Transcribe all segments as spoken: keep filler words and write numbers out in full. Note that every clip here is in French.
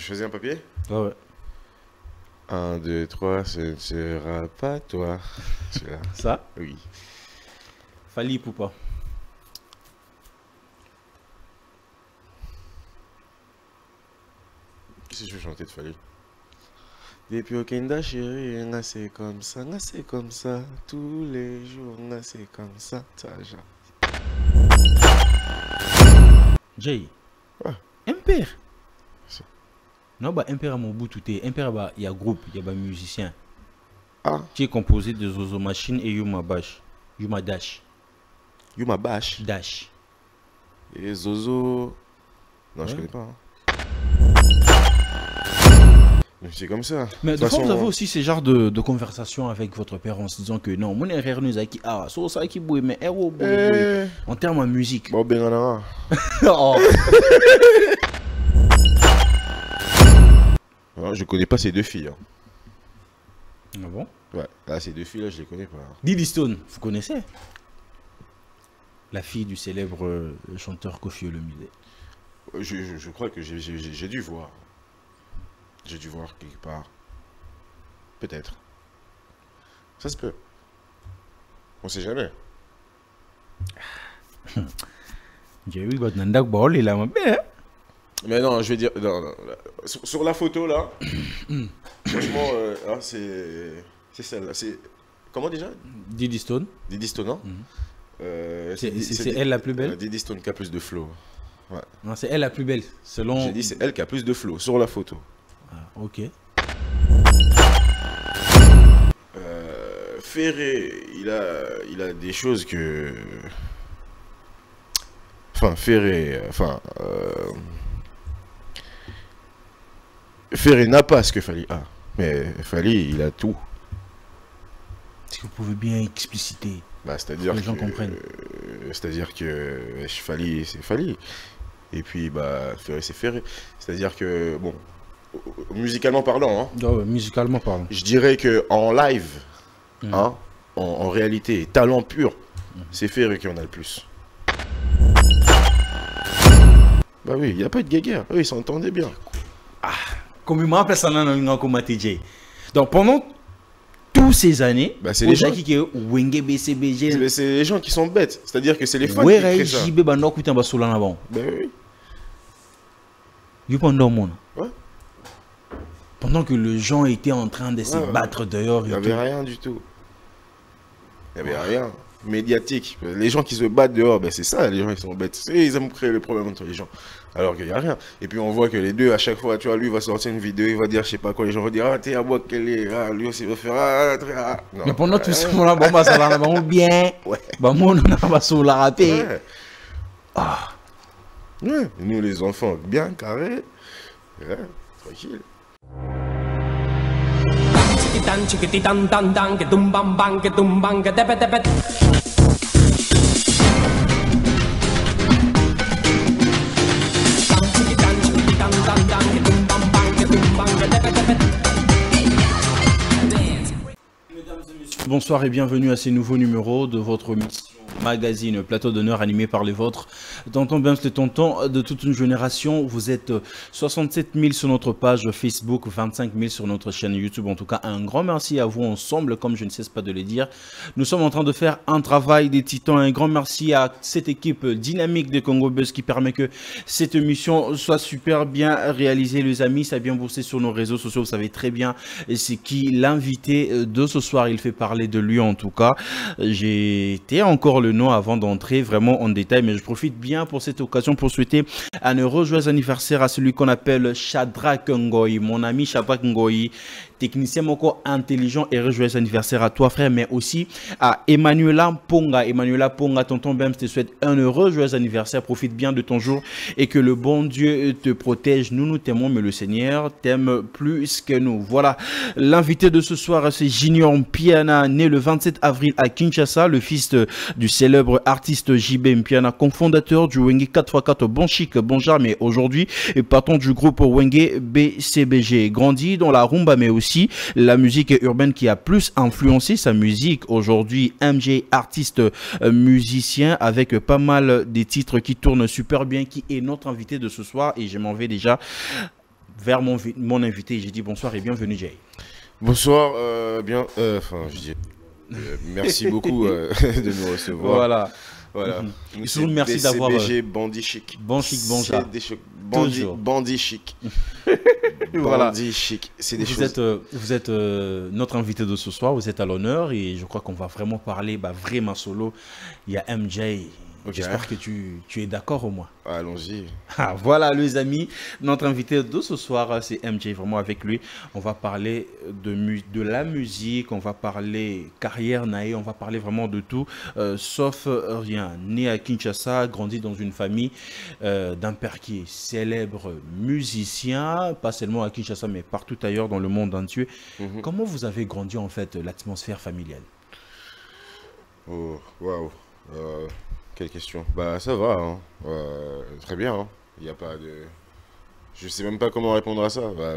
Je choisis un papier? Ouais, ouais. Un, deux, trois, ce ne sera pas toi. Ça? Oui. Fally Ipupa. Qu'est-ce que je vais chanter de Fally? Depuis Okenda chérie, c'est comme ça, c'est comme ça. Tous les jours, c'est comme ça. Ça, genre. Jay. Ouais. Impère. Ça. Non, bah, Impère à mon bout, tout est. Impère, bah, il y a groupe, il y a bah, musicien. Ah. Qui est composé de Zozo Machine et Yuma Bash. Yuma Dash. Yuma Bash. Dash. Et Zozo. Non, ouais. je connais pas. Hein. C'est comme ça. Mais de, de fois, façon, vous avez aussi ce genre de, de conversation avec votre père en se disant que non, mon erreur nous a qui ah, so ça qui bouille, mais héros eh... en termes de musique. Bon, ben, on a. Oh. Alors, je connais pas ces deux filles. Hein. Ah bon? Ouais, là, ces deux filles là, je les connais pas. Diddy Stone, vous connaissez? La fille du célèbre euh, chanteur Koffi Olomide. Je, je, je crois que j'ai dû voir. J'ai dû voir quelque part. Peut-être. Ça se peut. On sait jamais. J'ai vu votre nandak bol il a mais non, je vais dire. Non, non, sur, sur la photo là, franchement, euh, ah, c'est. C'est celle-là. C'est. Comment déjà? Diddy Stone. Diddy Stone, non? Mm-hmm. euh, c'est elle la plus belle? euh, Diddy Stone qui a plus de flow. Ouais. Non, c'est elle la plus belle. Selon. J'ai dit c'est elle qui a plus de flow sur la photo. Ah, ok. Euh, Ferré, il a, il a des choses que. Enfin, Ferré, enfin. Euh... Ferré n'a pas ce que Fally a, mais Fally, il a tout. Est-ce que vous pouvez bien expliciter? Bah, c'est-à-dire que les gens que, comprennent. Euh, c'est-à-dire que Fally, c'est Fally. Et puis, bah, Ferré, c'est Ferré. C'est-à-dire que, bon, musicalement parlant, hein, oh, musicalement parlant, je dirais que en live, mmh. hein, en, en réalité, talent pur, mmh. c'est Ferré qui en a le plus. Bah oui, il n'y a pas de guéguerre. Oui, ils s'entendaient bien. Ah, comme il m'a appelé ça dans comme T J. Donc pendant toutes ces années, bah, c'est les gens qui c'est les gens qui sont bêtes. C'est-à-dire que c'est les fans ouais, qui créent ça. Bah oui. Ouais. Pendant que les gens étaient en train de se ouais, battre dehors. Il n'y avait tout. Rien du tout. Il n'y avait ouais. rien. Médiatique. Les gens qui se battent dehors, ben c'est ça, les gens ils sont bêtes. Ils aiment créer le problème entre les gens. Alors qu'il n'y a rien. Et puis on voit que les deux, à chaque fois, tu vois, lui va sortir une vidéo, il va dire, je sais pas quoi, les gens vont dire, ah, t'es à boire qu'elle est, ah, lui aussi va faire, ah, très, ah. Non, mais pendant tout ce moment-là, bon, bah, ça va bien. Ouais. Bah, moi, on va se la rater. Ouais. Ah. Ouais. Nous, les enfants, bien carrés. Ouais, tranquille. Bonsoir et bienvenue à ces nouveaux numéros de votre mission magazine Plateau d'honneur animé par les vôtres. Tonton Bams, les tontons de toute une génération. Vous êtes soixante-sept mille sur notre page Facebook, vingt-cinq mille sur notre chaîne YouTube. En tout cas, un grand merci à vous ensemble, comme je ne cesse pas de le dire. Nous sommes en train de faire un travail des titans. Un grand merci à cette équipe dynamique de Congo Buzz qui permet que cette émission soit super bien réalisée. Les amis, ça a bien boosté sur nos réseaux sociaux. Vous savez très bien c'est qui l'invité de ce soir. Il fait parler de lui en tout cas. J'ai été encore le nom avant d'entrer vraiment en détail, mais je profite bien pour cette occasion pour souhaiter un heureux joyeux anniversaire à celui qu'on appelle Shadrack Ngoyi, mon ami Shadrack Ngoyi, technicien moko intelligent, et heureux joyeux anniversaire à toi frère, mais aussi à Emmanuela Ponga. Emmanuela Ponga, tonton Bams te souhaite un heureux joyeux anniversaire, profite bien de ton jour et que le bon Dieu te protège. Nous nous t'aimons, mais le Seigneur t'aime plus que nous. Voilà, l'invité de ce soir, c'est Junior Mpiana, né le vingt-sept avril à Kinshasa, le fils de, du célèbre artiste J B Mpiana, cofondateur du Wenge quatre fois quatre Bon Chic, Bon Jar, mais aujourd'hui patron du groupe Wenge B C B G. Grandi dans la rumba, mais aussi la musique urbaine qui a plus influencé sa musique. Aujourd'hui, M J, artiste euh, musicien avec pas mal des titres qui tournent super bien, qui est notre invité de ce soir. Et je m'en vais déjà vers mon, mon invité. J'ai dit bonsoir et bienvenue, Jay. Bonsoir, euh, bien, enfin, euh, je dis, euh, merci beaucoup euh, de nous recevoir. Voilà. Voilà. Mm -hmm. Merci d'avoir. B G Bandit Chic. Bon chic, bon genre. Bandit, bandit Chic. Voilà. Bandit Chic. C'est des vous choses. Êtes, euh, vous êtes euh, notre invité de ce soir. Vous êtes à l'honneur et je crois qu'on va vraiment parler, bah, vraiment solo. Il y a M J. Okay. J'espère que tu, tu es d'accord au moins. Allons-y. Ah, voilà les amis, notre invité de ce soir c'est M J, vraiment avec lui. On va parler de, de la musique, on va parler carrière naïe, on va parler vraiment de tout, euh, sauf rien. Né à Kinshasa, grandi dans une famille euh, d'un père qui est célèbre musicien, pas seulement à Kinshasa mais partout ailleurs dans le monde entier. Mm-hmm. Comment vous avez grandi en fait l'atmosphère familiale? Oh, waouh. Euh... Quelle question? Bah ça va, hein. euh, très bien. Hein. Il n'y a pas de... Je sais même pas comment répondre à ça. Bah...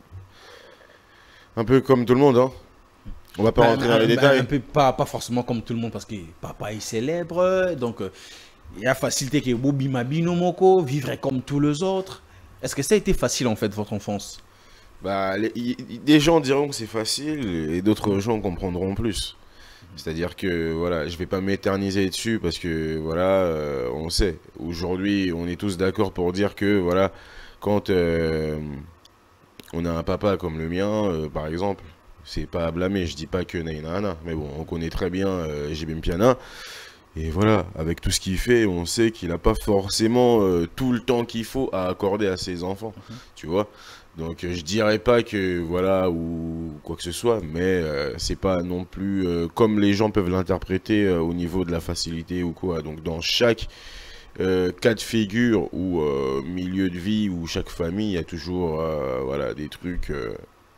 Un peu comme tout le monde, hein. On va pas bah, rentrer bah, dans les bah, détails. Un peu pas, pas forcément comme tout le monde parce que papa est célèbre, donc euh, il y a facilité que Bobi Mabino Moko vivrait comme tous les autres. Est-ce que ça a été facile en fait votre enfance? Bah les, y, des gens diront que c'est facile et d'autres gens comprendront plus. C'est-à-dire que voilà, je vais pas m'éterniser dessus parce que voilà, euh, on sait. Aujourd'hui, on est tous d'accord pour dire que voilà, quand euh, on a un papa comme le mien, euh, par exemple, c'est pas à blâmer. Je dis pas que Nainana, mais bon, on connaît très bien euh, Jibim Piana. Et voilà, avec tout ce qu'il fait, on sait qu'il n'a pas forcément euh, tout le temps qu'il faut à accorder à ses enfants, mm-hmm. tu vois. Donc euh, je dirais pas que voilà ou quoi que ce soit, mais euh, c'est pas non plus euh, comme les gens peuvent l'interpréter euh, au niveau de la facilité ou quoi. Donc dans chaque euh, cas de figure ou euh, milieu de vie ou chaque famille, il y a toujours euh, voilà des trucs euh,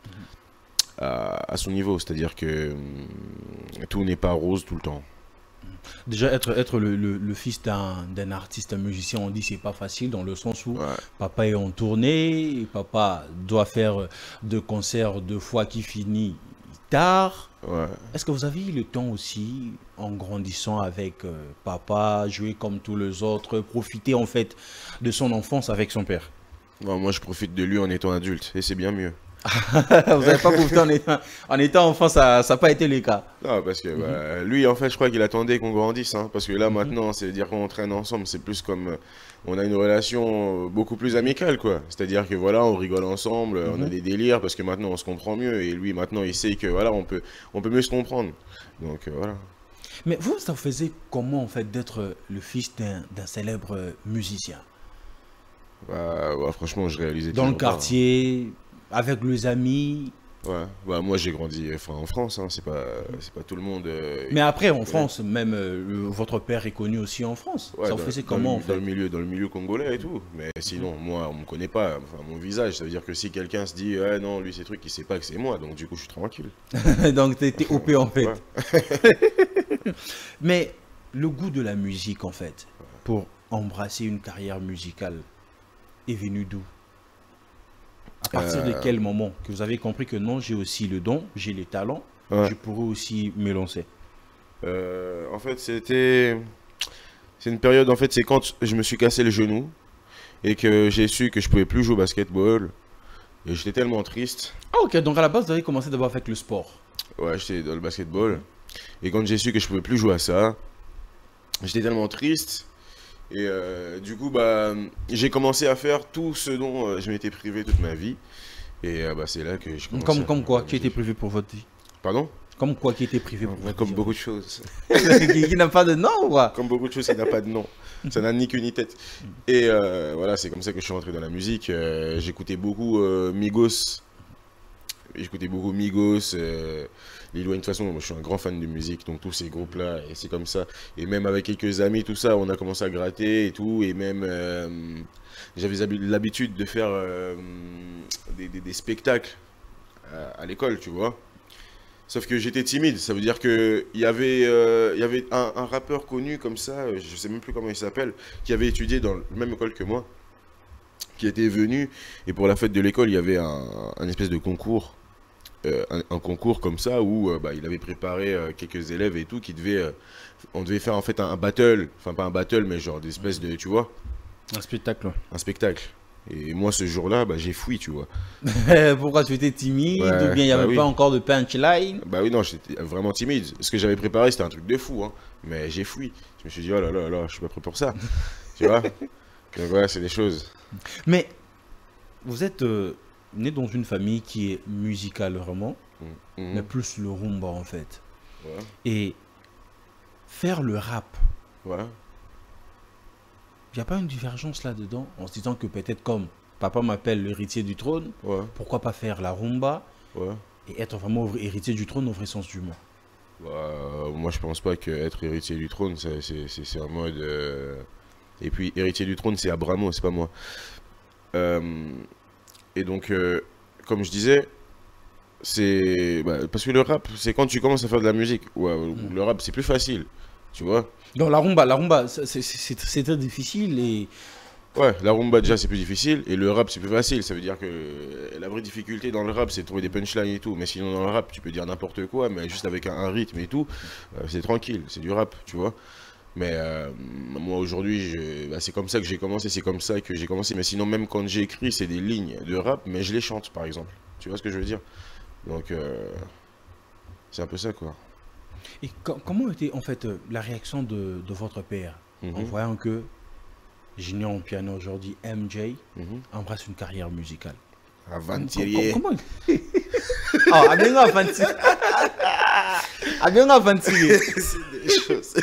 à, à son niveau. C'est-à-dire que euh, tout n'est pas rose tout le temps. Déjà, être, être le, le, le fils d'un artiste, un musicien, on dit c'est pas facile dans le sens où ouais. papa est en tournée, papa doit faire deux concerts deux fois qui finit tard. Ouais. Est-ce que vous avez eu le temps aussi, en grandissant avec euh, papa, jouer comme tous les autres, profiter en fait de son enfance avec son père? Ouais, moi, je profite de lui en étant adulte et c'est bien mieux. Vous n'avez pas profité en étant, en étant enfant, ça n'a pas été le cas. Non, parce que bah, mm-hmm. lui, en fait, je crois qu'il attendait qu'on grandisse. Hein, parce que là, mm-hmm. maintenant, c'est-à-dire qu'on traîne ensemble, c'est plus comme... Euh, on a une relation beaucoup plus amicale, quoi. C'est-à-dire que voilà, on rigole ensemble, mm-hmm. on a des délires, parce que maintenant, on se comprend mieux. Et lui, maintenant, il sait que voilà, on peut, on peut mieux se comprendre. Donc, euh, voilà. Mais vous, ça vous faisait comment, en fait, d'être le fils d'un célèbre musicien? Bah, bah, franchement, je réalisais... Dans le quartier... Pas. Avec les amis? Ouais, bah moi j'ai grandi enfin, en France, hein, c'est pas, c'est pas tout le monde. Euh, Mais après en France, ouais. même euh, le, votre père est connu aussi en France. Ouais, ça vous faisait comment le, en fait? Dans le milieu, dans le milieu congolais et tout. Mais sinon, moi on me connaît pas, enfin mon visage. Ça veut dire que si quelqu'un se dit, ouais non, lui c'est truc, il sait pas que c'est moi, donc du coup je suis tranquille. Donc t'étais O P en fait. Ouais. Mais le goût de la musique en fait, pour embrasser une carrière musicale, est venu d'où? À partir euh... de quel moment que vous avez compris que non, j'ai aussi le don, j'ai les talents, ouais. je pourrais aussi me lancer? euh, En fait, c'était... C'est une période, en fait, c'est quand je me suis cassé le genou et que j'ai su que je pouvais plus jouer au basketball. Et j'étais tellement triste. Ah ok, donc à la base, vous avez commencé d'abord avec le sport? Ouais, j'étais dans le basketball. Et quand j'ai su que je pouvais plus jouer à ça, j'étais tellement triste. Et euh, du coup, bah, j'ai commencé à faire tout ce dont euh, je m'étais privé toute ma vie. Et euh, bah, c'est là que je commençais Comme, à comme quoi, qui était privé pour votre vie? Pardon? Comme quoi qui était privé pour votre vie? Comme vie, beaucoup de choses. qui qui n'a pas de nom ou quoi? Comme beaucoup de choses qui n'a pas de nom. Ça n'a ni queue ni tête. Et euh, voilà, c'est comme ça que je suis rentré dans la musique. Euh, J'écoutais beaucoup euh, Migos. J'écoutais beaucoup Migos. Euh, Lil Wayne, de toute façon, moi, je suis un grand fan de musique, donc tous ces groupes-là, et c'est comme ça. Et même avec quelques amis, tout ça, on a commencé à gratter et tout. Et même, euh, j'avais l'habitude de faire euh, des, des, des spectacles à, à l'école, tu vois. Sauf que j'étais timide, ça veut dire qu'il y avait, euh, y avait un, un rappeur connu comme ça, je sais même plus comment il s'appelle, qui avait étudié dans la même école que moi, qui était venu, et pour la fête de l'école, il y avait un, un espèce de concours. Euh, un, un concours comme ça où euh, bah, il avait préparé euh, quelques élèves et tout qui devaient euh, on devait faire en fait un, un battle, enfin pas un battle mais genre des espèces de, tu vois, un spectacle, un spectacle. Et moi, ce jour-là, bah, j'ai fui, tu vois. Pourquoi tu étais timide Ouais, ou bien il n'y bah avait oui. pas encore de punchline? Bah oui, non, j'étais vraiment timide. Ce que j'avais préparé, c'était un truc de fou, hein. Mais j'ai fui. Je me suis dit, oh là là là, je suis pas prêt pour ça. Tu vois? Donc voilà, c'est des choses. Mais vous êtes euh, né dans une famille qui est musicale vraiment, Mm. mais Mhm. plus le rumba en fait. Ouais, Et faire le rap, ouais. il n'y a pas une divergence là-dedans en se disant que peut-être comme papa m'appelle l'héritier du trône, Ouais, pourquoi pas faire la rumba ouais. et être vraiment héritier du trône au vrai sens du mot? Bah, moi, je pense pas qu'être héritier du trône, c'est c'est- c'est- c'est un mode. euh, Et puis, héritier du trône, c'est Abramo, c'est pas moi. Euh, Et donc, euh, comme je disais, c'est. Bah, parce que le rap, c'est quand tu commences à faire de la musique. Ouais, Mm. le rap, c'est plus facile. Tu vois? Donc la rumba, la rumba, c'est c'est- c'est- c'est très difficile et Ouais, la rumba, déjà, c'est plus difficile. Et le rap, c'est plus facile. Ça veut dire que la vraie difficulté dans le rap, c'est de trouver des punchlines et tout. Mais sinon, dans le rap, tu peux dire n'importe quoi, mais juste avec un, un rythme et tout, euh, c'est tranquille. C'est du rap, tu vois? Mais euh, moi aujourd'hui, je- bah, c'est comme ça que j'ai commencé, c'est comme ça que j'ai commencé. Mais sinon, même quand j'écris, c'est des lignes de rap, mais je les chante par exemple. Tu vois ce que je veux dire? Donc, euh, c'est un peu ça quoi. Et co- comment était en fait euh, la réaction de, de votre père en Mhm, voyant que Junior en piano aujourd'hui, M J, mhm. embrasse une carrière musicale? Com- com- com- Aventurier. Comment Ah, Abenga Avanti. Abenga Avanti. C'est des choses.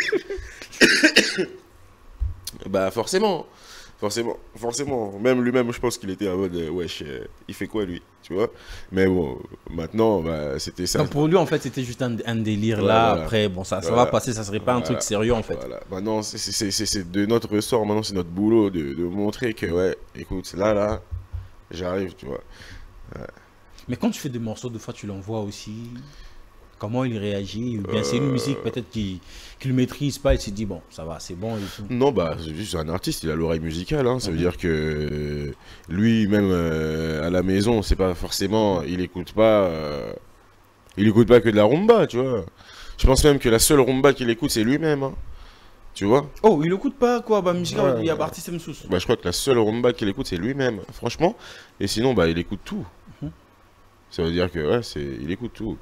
Bah forcément, forcément, forcément. Même lui-même, je pense qu'il était en mode, euh, wesh, euh, il fait quoi lui, tu vois? Mais bon, maintenant, bah, c'était ça. Donc pour lui, en fait, c'était juste un, un délire Ouais, là. voilà. Après, bon, ça, ça va Voilà. passer, ça serait pas un truc Voilà, sérieux en fait. voilà. Maintenant, c'est c'est- c'est- c'est de notre ressort, maintenant, c'est notre boulot de, de montrer que, ouais, écoute, là, là, j'arrive, tu vois. Mais quand tu fais des morceaux, des fois, tu l'envoies aussi. Comment il réagit? Ou bien c'est une musique peut-être qu'il qu'il maîtrise pas et il se dit, bon, ça va, c'est bon et tout. Non, bah, c'est juste un artiste, il a l'oreille musicale, hein. Ça veut dire que euh, lui, même euh, à la maison, c'est pas forcément, il écoute pas, euh, il écoute pas que de la rumba, tu vois. Je pense même que la seule rumba qu'il écoute, c'est lui-même, hein. Tu vois? Oh, il écoute pas quoi? Bah, musique, Ouais, il y a ouais. artiste Msous. Bah, je crois que la seule rumba qu'il écoute, c'est lui-même, franchement. Et sinon, bah, il écoute tout. Mhm. Ça veut dire que, ouais, c'est, il écoute tout.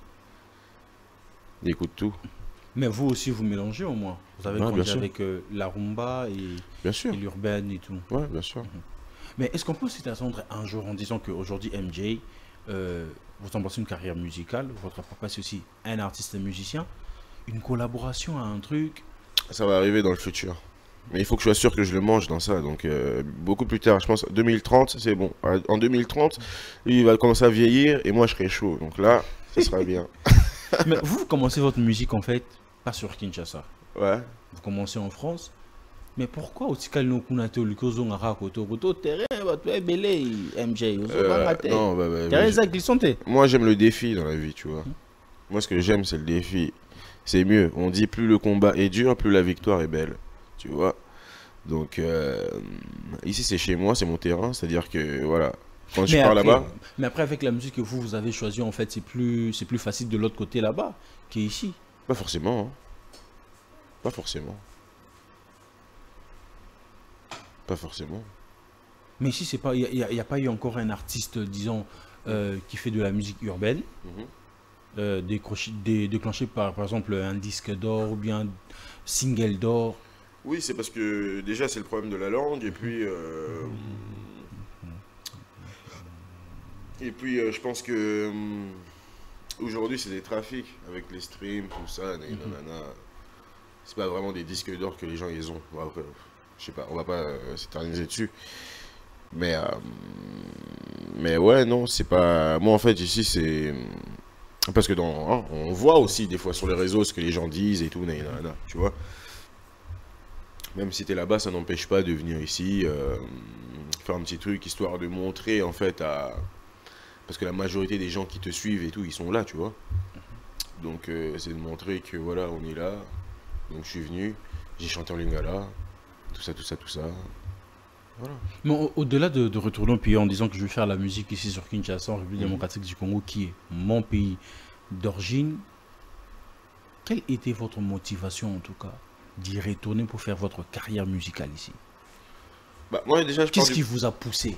Il écoute tout, Mais vous aussi, vous mélangez au moins. Vous avez Ouais, bien grandi sûr. avec euh, la rumba et, bien sûr. et l'urbaine et tout. Ouais, bien sûr. Mais est-ce qu'on peut s'y attendre un jour en disant qu'aujourd'hui, M J, euh, vous embrassez une carrière musicale, votre papa c'est aussi un artiste et musicien, une collaboration à un truc? Ça va arriver dans le futur. Mais il faut que je sois sûr que je le mange dans ça. Donc, euh, beaucoup plus tard, je pense deux mille trente, c'est bon. En deux mille trente, lui, il va commencer à vieillir et moi, je serai chaud. Donc là, ça sera bien. Mais vous, vous commencez votre musique en fait, pas sur Kinshasa. Ouais. Vous commencez en France. Mais pourquoi aussi quand nous kunate lukozo ngara koto koto terrain va toi belé M J ozo Euh, bangate. non, bah, bah, bah, Terrain je- za glissante. moi, j'aime le défi dans la vie, tu vois. Moi, ce que j'aime, c'est le défi. C'est mieux. On dit plus le combat est dur, plus la victoire est belle. Tu vois. Donc, euh, ici, c'est chez moi, c'est mon terrain. C'est-à-dire que, voilà. Quand je Mais pars après, là-bas, mais après avec la musique que vous vous avez choisie en fait, c'est plus c'est plus facile de l'autre côté là-bas qu'ici. pas forcément. Hein. Pas forcément. Pas forcément. Mais ici c'est pas il y, a- y a pas eu encore un artiste disons euh, qui fait de la musique urbaine Mhm. euh, décroché- dé- déclenché par par exemple un disque d'or ou bien single d'or. Oui, c'est parce que déjà c'est le problème de la langue et puis euh, et puis euh, je pense que hum, aujourd'hui c'est des trafics avec les streams tout ça, nanana, nanana. C'est pas vraiment des disques d'or que les gens ils ont. Bon, après, je sais pas, on va pas euh, s'éterniser dessus. Mais euh, mais ouais non c'est pas moi en fait ici c'est parce que dans hein, on voit aussi des fois sur les réseaux ce que les gens disent et tout nanana, tu vois. Même si t'es là-bas, ça n'empêche pas de venir ici, euh, faire un petit truc, histoire de montrer en fait à... Parce que la majorité des gens qui te suivent et tout, ils sont là, tu vois. Donc euh, c'est de montrer que voilà, on est là. Donc je suis venu, j'ai chanté en lingala, tout ça, tout ça, tout ça. Voilà. Mais au- au-delà de, de retourner au pays en disant que je vais faire la musique ici sur Kinshasa, en République démocratique du Congo, qui est mon pays d'origine, quelle était votre motivation en tout cas d'y retourner pour faire votre carrière musicale ici? Bah moi déjà je pars Qu'est-ce du... qui vous a poussé?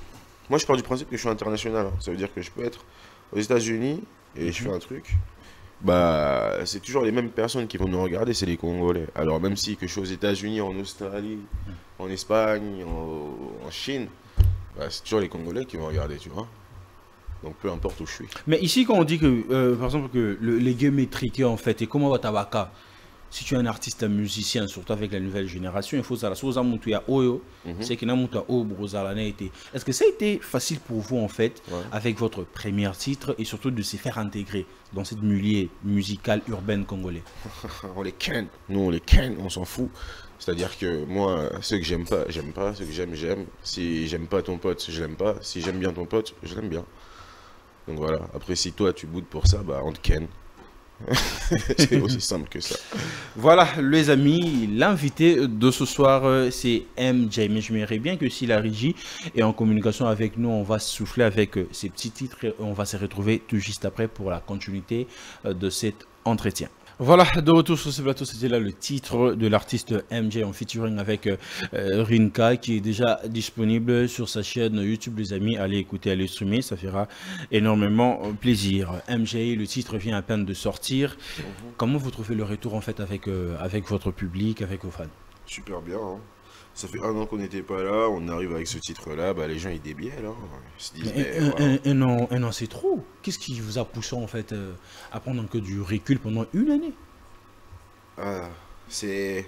Moi, je pars du principe que je suis international. Hein. Ça veut dire que je peux être aux États-Unis et mm-hmm. je fais un truc. Bah, c'est toujours les mêmes personnes qui vont nous regarder, c'est les Congolais. Alors, même si que je suis aux États-Unis, en Australie, en Espagne, en, en Chine, bah, c'est toujours les Congolais qui vont regarder, tu vois. Donc, peu importe où je suis. Mais ici, quand on dit que, euh, par exemple, que le, les gays métriqués, en fait, et comment va Tabaka, si tu es un artiste, un musicien, surtout avec la nouvelle génération, il faut ça. C'est qu'il Est-ce que ça a été facile pour vous, en fait, ouais. avec votre premier titre et surtout de se faire intégrer dans cette milieu musical urbaine congolais? On les ken, nous on les ken, on s'en fout. C'est-à-dire que moi, ceux que j'aime pas, j'aime pas. Ceux que j'aime, j'aime. Si j'aime pas ton pote, je l'aime pas. Si j'aime bien ton pote, je l'aime bien. Donc voilà. Après, si toi tu boudes pour ça, bah on te ken. C'est aussi simple que ça. Voilà, les amis, l'invité de ce soir, c'est M J. Mais je m'aimerais bien que si la régie est en communication avec nous, on va souffler avec ces petits titres et on va se retrouver tout juste après pour la continuité de cet entretien. Voilà, de retour sur ce plateau, c'était là le titre de l'artiste M J en featuring avec euh, Rinka qui est déjà disponible sur sa chaîne YouTube, les amis. Allez écouter, allez streamer, ça fera énormément plaisir. M J, le titre vient à peine de sortir. Mm-hmm. Comment vous trouvez le retour en fait avec, euh, avec votre public, avec vos fans? Super bien, hein. Ça fait un an qu'on n'était pas là, on arrive avec ce titre-là, bah les gens ils débiellent, hein. Ils se disent, mais, un, voilà. un, un, an, un an c'est trop. Qu'est-ce qui vous a poussé en fait euh, à prendre que du recul pendant une année? Ah, c'est...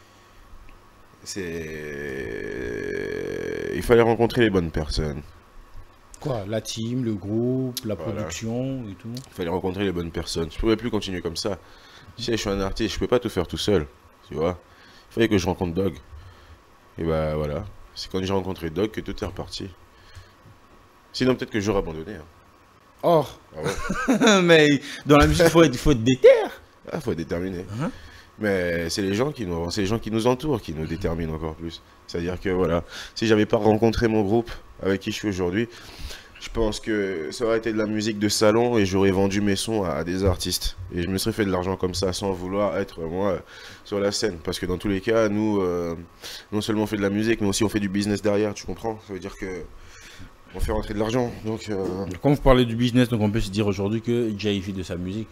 C'est... Il fallait rencontrer les bonnes personnes. Quoi? La team, le groupe, la voilà. production et tout? Il fallait rencontrer les bonnes personnes. Je ne pouvais plus continuer comme ça. Tu sais, je suis un artiste, je ne peux pas tout faire tout seul, tu vois. Il fallait que je rencontre Dog. Et bah voilà, c'est quand j'ai rencontré Doc que tout est reparti. Sinon peut-être que j'aurais abandonné. Hein. Oh ah ouais. Mais dans la musique, il faut être, faut être déter. Ah, faut être déterminé. Uh-huh. Mais c'est les gens qui nous, c'est les gens qui nous entourent qui nous déterminent encore plus. C'est-à-dire que voilà, si j'avais pas rencontré mon groupe avec qui je suis aujourd'hui, je pense que ça aurait été de la musique de salon et j'aurais vendu mes sons à, à des artistes. Et je me serais fait de l'argent comme ça sans vouloir être moi sur la scène. Parce que dans tous les cas, nous, euh, non seulement on fait de la musique, mais aussi on fait du business derrière, tu comprends? Ça veut dire que on fait rentrer de l'argent. Donc, euh... Quand vous parlez du business, donc on peut se dire aujourd'hui que Jay vit de sa musique.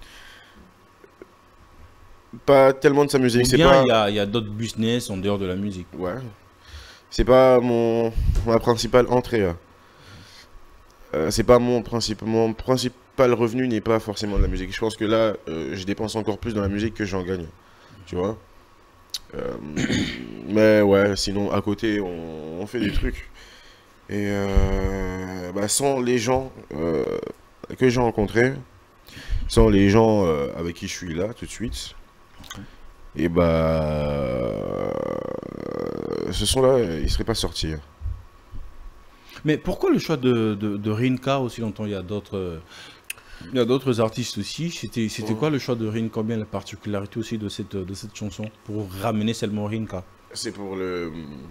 Pas tellement de sa musique. Ou bien il pas... y a, a d'autres business en dehors de la musique. Ouais. C'est pas mon ma principale entrée. Hein. Euh, c'est pas mon principe, mon principal revenu n'est pas forcément de la musique. Je pense que là, euh, je dépense encore plus dans la musique que j'en gagne, tu vois. Euh, mais ouais, sinon à côté, on, on fait des trucs. Et euh, bah, sans les gens euh, que j'ai rencontrés, sans les gens euh, avec qui je suis là tout de suite, et bah, euh, ce sont-là, ils seraient pas sortis. Mais pourquoi le choix de, de, de Rinka aussi longtemps? Il y a d'autres il y a d'autres artistes aussi. C'était c'était quoi le choix de Rinka? Bien la particularité aussi de cette, de cette chanson pour ramener seulement Rinka? C'est pour le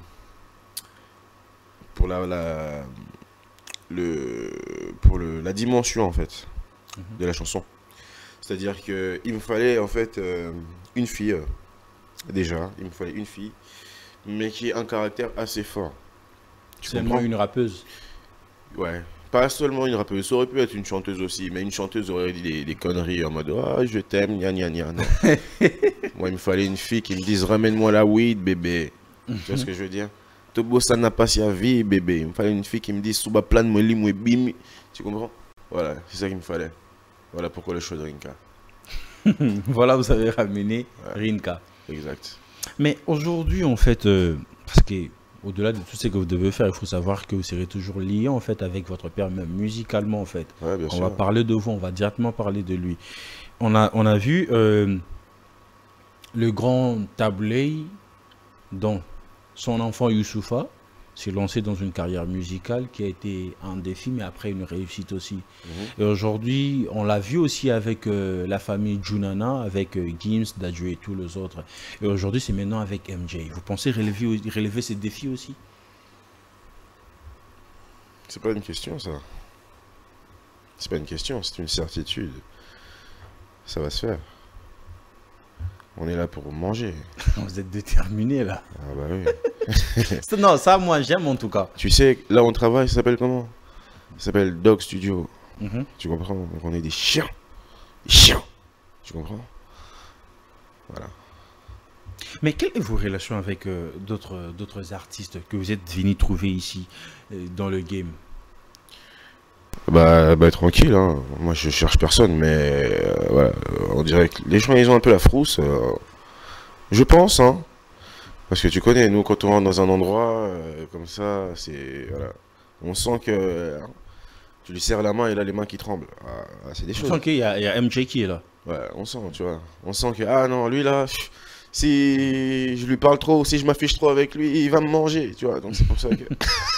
pour la, la le pour le la dimension en fait mm-hmm. de la chanson. C'est-à-dire que il me fallait en fait euh, une fille euh, déjà, il me fallait une fille, mais qui ait un caractère assez fort. Seulement une rappeuse. Ouais, pas seulement une rappeuse, ça aurait pu être une chanteuse aussi, mais une chanteuse aurait dit des, des conneries en mode « Ah, je t'aime, gna gna gna ». Non. Moi, il me fallait une fille qui me dise « Ramène-moi la weed, bébé ». Tu vois ce que je veux dire? « Tobo, ça n'a pas sa vie, bébé ». Il me fallait une fille qui me dise « Souba plan moi lim bim ». Tu comprends? Voilà, c'est ça qu'il me fallait. Voilà pourquoi le choix de Rinka. Voilà, vous avez ramené ouais. Rinka. Exact. Mais aujourd'hui, en fait, euh, parce que... Au-delà de tout ce que vous devez faire, il faut savoir que vous serez toujours lié en fait avec votre père, même musicalement en fait. Ouais, bien on sûr. va parler de vous, on va directement parler de lui. On a, on a vu euh, le grand Tablé dont son enfant Youssoufa s'est lancé dans une carrière musicale qui a été un défi, mais après une réussite aussi. Mm-hmm. Et aujourd'hui, on l'a vu aussi avec euh, la famille Junana, avec euh, Gims, Dadju et tous les autres. Et aujourd'hui, c'est maintenant avec M J. Vous pensez relever, relever ces défis aussi? C'est pas une question, ça. C'est pas une question, c'est une certitude. Ça va se faire. On est là pour manger. Vous êtes déterminé, là. Ah bah oui. Non, ça, moi, j'aime en tout cas. Tu sais, là, on travaille, ça s'appelle comment? Ça s'appelle Dog Studio. Mm-hmm. Tu comprends? Donc, on est des chiens. Des chiens. Tu comprends? Voilà. Mais quelle est vos relations avec euh, d'autres d'autres artistes que vous êtes venus trouver ici euh, dans le game? Bah, bah tranquille, hein. Moi je cherche personne, mais euh, voilà, on dirait que les gens ils ont un peu la frousse. euh, je pense, hein. Parce que tu connais, nous quand on rentre dans un endroit euh, comme ça, c'est. Voilà. On sent que hein, tu lui serres la main et là les mains qui tremblent. Ah, ah, c'est des Je choses. sens qu'il y, a- il y a M J qui est là. Ouais, on sent, tu vois. On sent que, ah non, lui là, pff, si je lui parle trop, si je m'affiche trop avec lui, il va me manger, tu vois. Donc c'est pour ça que.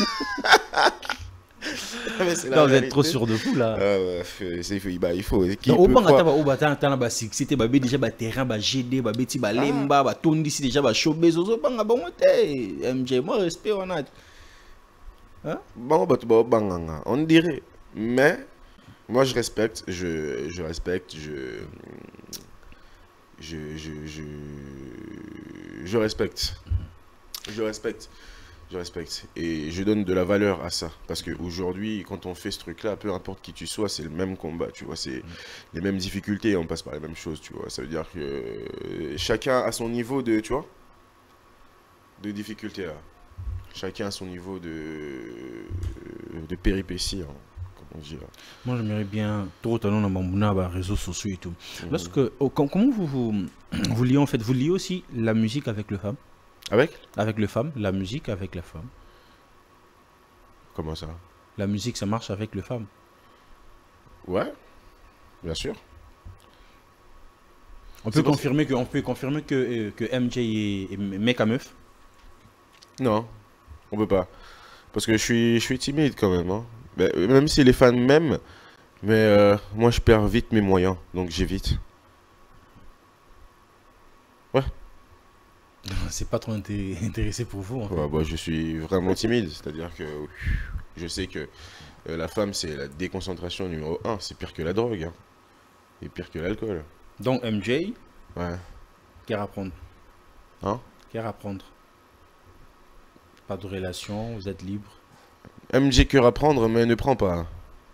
Mais c'est la Non, vous êtes réalité. trop sûr de vous là. Ah ouais, c'est- c'est- il bah, il faut. Qui Non, au peut banc, croire- attends, au bâtard, attends, bah, si c'était bah, déjà bah, terrain, bah, G D, bah, beti, bah, lemba, bah, tondi, si déjà bah, showbiz, au banc, bah, on était. M J, moi, respect, on a. Hein? Bon, bah, bah, banganga, on dirait. Mais, moi, je respecte, je, je respecte, je, je, je, je, je respecte. Je respecte. Je respecte. Et je donne de la valeur à ça. Parce qu'aujourd'hui, quand on fait ce truc-là, peu importe qui tu sois, c'est le même combat, tu vois. C'est les mêmes difficultés, on passe par les mêmes choses, tu vois. Ça veut dire que euh, chacun a son niveau de, tu vois, de difficulté, là. Chacun a son niveau de, de péripéties, hein, comment dire. Moi, j'aimerais bien trop talent dans mon réseaux sociaux et tout. Mhm. Lorsque, oh, com- comment vous, vous, vous liez en fait? Vous liez aussi la musique avec le femme? Avec? Avec le femme, la musique avec la femme. Comment ça? La musique, ça marche avec le femme. Ouais, bien sûr. On C'est peut pour- confirmer que, on peut confirmer que, euh, que M J est, est mec à meuf. Non, on peut pas. Parce que je suis, je suis timide quand même, hein. Mais, euh, même si les fans m'aiment, mais euh, moi je perds vite mes moyens, donc j'évite. C'est pas trop inté- intéressé pour vous. En fait. Ouais, bah, je suis vraiment timide, c'est-à-dire que je sais que euh, la femme c'est la déconcentration numéro un, c'est pire que la drogue, hein. Et pire que l'alcool. Donc M J, Ouais. qu'à apprendre. Hein? Qu'à apprendre. Pas de relation, vous êtes libre. M J cœur à prendre, mais ne prends pas.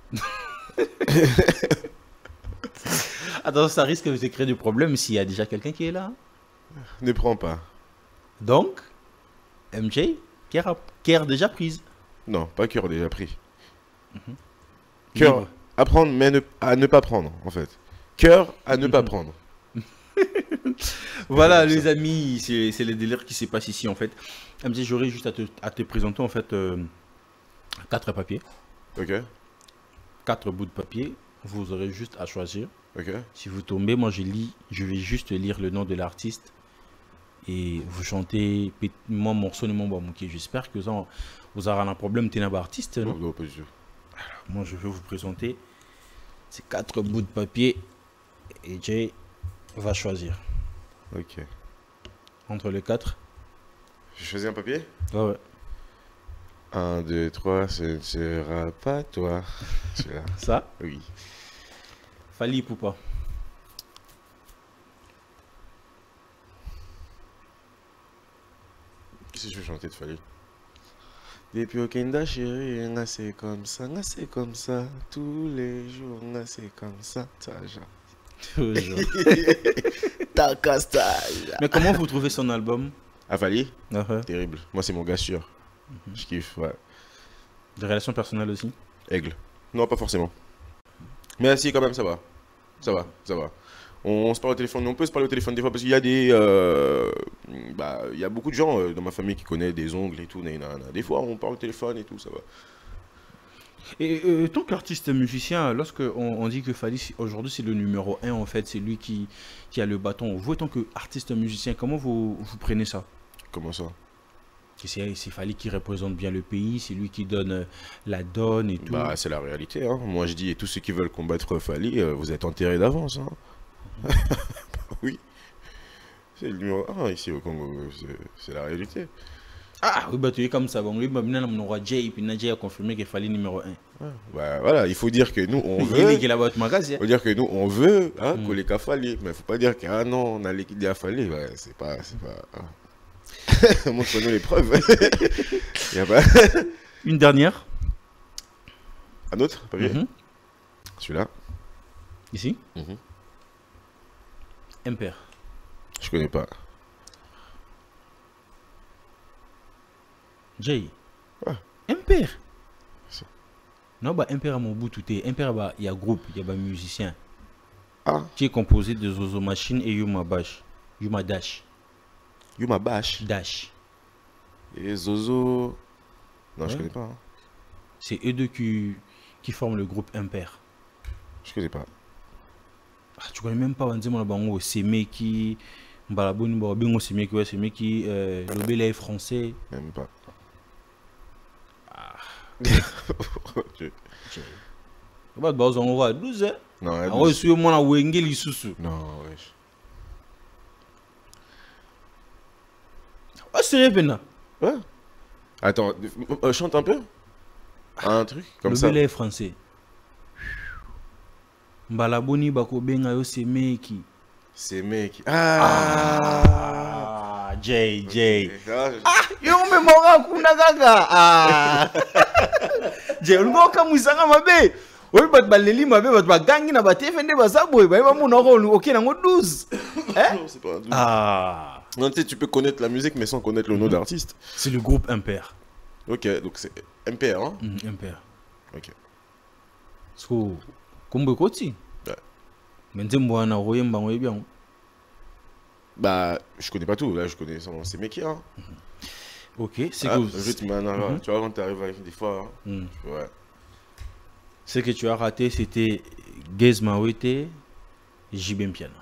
Attends, ça risque de se créer du problème s'il y a déjà quelqu'un qui est là. Ne prends pas. Donc, M J, cœur à- cœur déjà prise. Non, pas cœur déjà pris. Cœur Libre. à prendre, mais ne- à ne pas prendre, en fait. Cœur à ne pas prendre. Voilà, comme les amis, c'est c'est le délire qui se passe ici en fait. M J, j'aurais juste à te, à te présenter en fait euh, quatre papiers, Ok, quatre bouts de papier. Vous aurez juste à choisir. ok. Si vous tombez, moi je lis, je vais juste lire le nom de l'artiste et vous chantez pet- moi morceau de mon bamouki. J'espère que ça, vous aurez un problème t'es un artiste. Non, Non? non, pas du tout. Moi je vais vous présenter ces quatre bouts de papier et Jay va choisir Ok. entre les quatre. J'ai choisi un papier? Ouais, ouais. Un, deux, trois, ce ne sera pas toi. Celui-là. Ça, Oui. Fali Poupa. Qu'est-ce que je vais chanter de Fali? Depuis au Kenda chérie, nga c'est comme ça, nga c'est comme ça, tous les jours, nga c'est comme ça, ça genre. Toujours. Ta castage. Mais comment vous trouvez son album? Ah Fali? Ah ouais. Terrible. Moi c'est mon gars sûr. Je kiffe, ouais. Des relations personnelles aussi? Aigle. Non, pas forcément. Mais si, quand même, ça va. Ça va, ça va. On, on se parle au téléphone, on peut se parler au téléphone des fois parce qu'il y a des. euh, bah, il y a beaucoup de gens euh, dans ma famille qui connaissent des ongles et tout. Nanana. Des fois, on parle au téléphone et tout, ça va. Et euh, tant qu'artiste musicien, lorsque on, on dit que Fali c'est- aujourd'hui c'est le numéro un en fait, c'est lui qui, qui a le bâton. Vous, tant qu'artiste musicien, comment vous, vous prenez ça? Comment ça? Que c'est c'est Fali qui représente bien le pays, c'est lui qui donne euh, la donne et tout. Bah, c'est la réalité. Hein. Moi, je dis, et tous ceux qui veulent combattre Fali, euh, vous êtes enterrés d'avance. Hein. Oui. C'est le numéro un ici au Congo. c'est- C'est la réalité. Ah oui, bah tu es comme ça. Bon, lui, bah, maintenant, mon roi Jay, puis Nadja a confirmé qu'il fallait numéro un. Ouais. Bah, voilà, il faut dire que nous, on Il veut. est qui est là-bas, magasin. faut dire que nous, on veut hein, Mm. coller qu'à Fali. Mais faut pas dire que, ah non, on a liquidé à Fali. Ouais, c'est pas. C'est pas hein. Montre-nous les preuves. Y a pas... Une dernière. Un autre papier. Mhm. Celui-là. Ici. Mhm. Impair. Je connais pas. Jay. Ouais. Impair. C'est- Non, bah, Impair à mon bout, tout est. Impair, bah, il y a groupe, il y a bah, musicien. Ah, Qui est composé de Zozo Machine et Yuma Bash. Yuma Dash. Yuma Bash. Dash. Et Zozo. Non, je Ouais. connais pas. Hein. C'est eux deux qui, qui forment le groupe Impair. Je connais pas. Ah, tu connais même pas Wanzema Bango, c'est Meki. Mbalaboni Bingo, c'est Meki, ouais, c'est Meki. Euh, le Bel est français. Même pas. Ah. Tu- Bah, bah, on voit douze, hein. Non, Ah, elle ouais, douce. sur moi, la Wengel, il sous. Non, wesh. Ah, c'est Revena. Ouais. Attends, euh, chante un peu. Un truc comme Le ça. Bel est français. Mbalaboni Bako Benga, yo, c'est Meki. C'est mec. Ah. Ah, Jay, Jay. Ok. Ah, je- Yo, me mora kuna gaga. Ah. Jay, on go comme Musanga Mabe. Oui, bat baleli Mabe, bat bagangi na bate fende basabo. Bah, bah, mon rôle, ok, nango douze. Hein? Non, c'est pas un doute. Ah. Non, tu sais, tu peux connaître la musique mais sans connaître le nom d'artiste. C'est le groupe Impair. Ok, donc c'est M P R, hein. Mm, Impair. Ok. So, kumbe koti. Ouais. Mais nzembo na royemba ngoye bien. Bah, je connais pas tout. Là, je connais son... c'est Meki, hein. Ok, c'est Ah, que le rythme, man, tu vois, quand t'arrives avec des fois. Hein. Mm. Ouais. Ce que tu as raté, c'était Gez Mawete, Jibem Piana.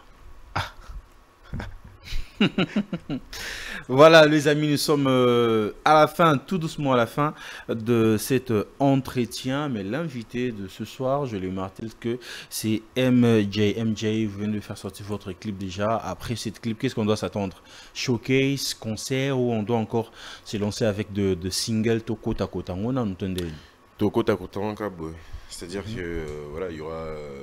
Voilà, les amis, nous sommes euh, à la fin, tout doucement à la fin de cet euh, entretien. Mais l'invité de ce soir, je l'ai marqué que c'est M J. M J, vous venez de faire sortir votre clip déjà. Après cette clip, qu'est-ce qu'on doit s'attendre? Showcase, concert, ou on doit encore se lancer avec de, de singles Toko Tako Tango, on entend des... Toko Tako Tango, boy. C'est-à-dire que euh, voilà, il y aura euh,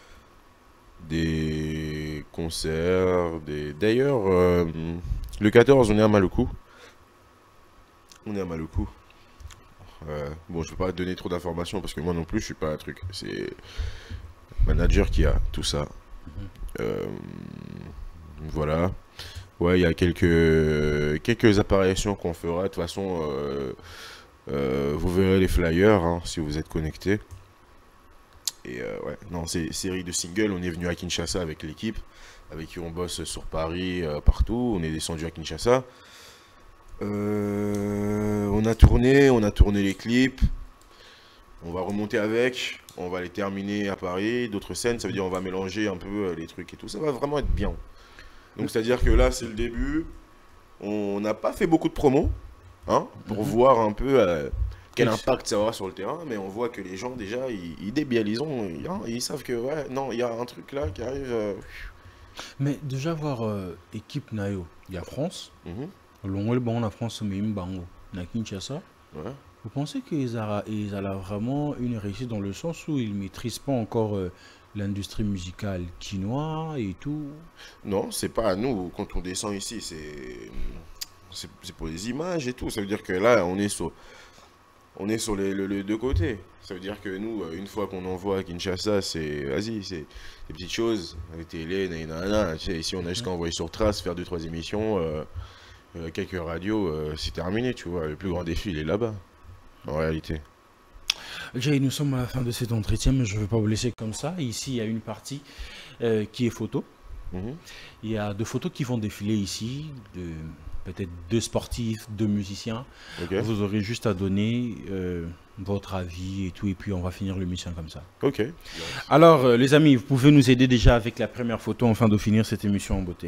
des concerts, des. D'ailleurs, euh, le quatorze, on est à Maluku. On est à Maluku. Euh, bon, je peux pas donner trop d'informations parce que moi non plus, je suis pas un truc. C'est le manager qui a tout ça. Euh, voilà. Ouais, il y a quelques quelques apparitions qu'on fera. De toute façon, euh, euh, vous verrez les flyers hein, si vous êtes connectés. Et euh, ouais, non, c'est série de singles. On est venu à Kinshasa avec l'équipe, avec qui on bosse sur Paris, euh, partout. On est descendu à Kinshasa. Euh, on a tourné, on a tourné les clips. On va remonter avec. On va les terminer à Paris. D'autres scènes, ça veut dire on va mélanger un peu euh, les trucs et tout. Ça va vraiment être bien. Donc c'est-à-dire que là, c'est le début. On n'a pas fait beaucoup de promos, hein, pour Mhm. voir un peu euh, quel Oui. impact ça aura sur le terrain. Mais on voit que les gens déjà, ils, ils débiellent, ils ont, ils, hein, ils savent que ouais, non, il y a un truc là qui arrive. euh, Mais déjà voir euh, équipe Nayo, il y a France, mhm, Longol bon la France mais Mbango, na Kinshasa. ouais. Vous pensez qu'ils aura ils aura vraiment une réussite dans le sens où ils maîtrisent pas encore euh, l'industrie musicale quinoa et tout? Non, c'est pas à nous. Quand on descend ici, c'est c'est c'est pour les images et tout. Ça veut dire que là, on est sur, on est sur les, le- les deux côtés. Ça veut dire que nous, euh, une fois qu'on envoie à Kinshasa, c'est, vas-y, c'est des petites choses. La télé, nanana. Tu sais, ici, on a juste qu'à envoyer sur Trace, faire deux, trois émissions, euh, euh, quelques radios, euh, c'est terminé, tu vois. Le plus grand défi, il est là-bas, en réalité. Jay, nous sommes à la fin de cet entretien, mais je ne veux pas vous laisser comme ça. Ici, il y a une partie euh, qui est photo. Mhm. Il y a deux photos qui vont défiler ici, de peut-être deux sportifs, deux musiciens. Ok. Vous aurez juste à donner euh, votre avis et tout, et puis on va finir l'émission comme ça. Ok. Alors, euh, les amis, vous pouvez nous aider déjà avec la première photo afin de finir cette émission en beauté.